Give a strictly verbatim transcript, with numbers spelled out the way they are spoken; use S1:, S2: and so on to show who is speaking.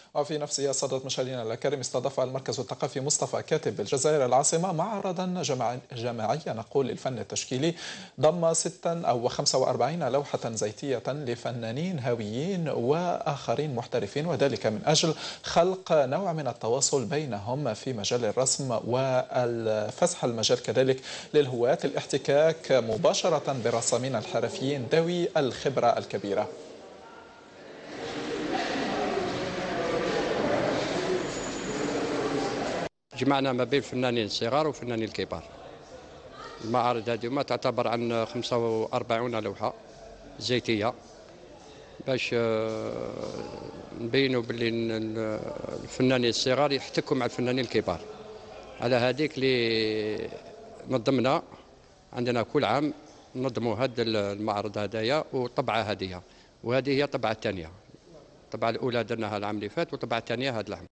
S1: وفي نفس صدد مشاهدينا الكريم استضاف المركز الثقافي مصطفى كاتب بالجزائر العاصمة معرضا جماعيا نقول للفن التشكيلي ضم ستا أو خمسة وأربعين لوحة زيتية لفنانين هاويين وآخرين محترفين، وذلك من أجل خلق نوع من التواصل بينهم في مجال الرسم والفسح المجال كذلك للهواة الاحتكاك مباشرة بالرسامين الحرفيين ذوي الخبرة الكبيرة.
S2: جمعنا ما بين الفنانين الصغار والفنانين الكبار. المعارض هذه ما تعتبر عن خمسة وأربعين لوحة زيتية باش نبينوا باللي الفنانين الصغار يحتكوا مع الفنانين الكبار. على هذيك اللي نظمنا عندنا كل عام ننظموا هذا المعرض هدايا وطبعة هدية، وهذه هي الطبعة الثانية. الطبعة الأولى درناها العام اللي فات والطبعة الثانية هذا العام.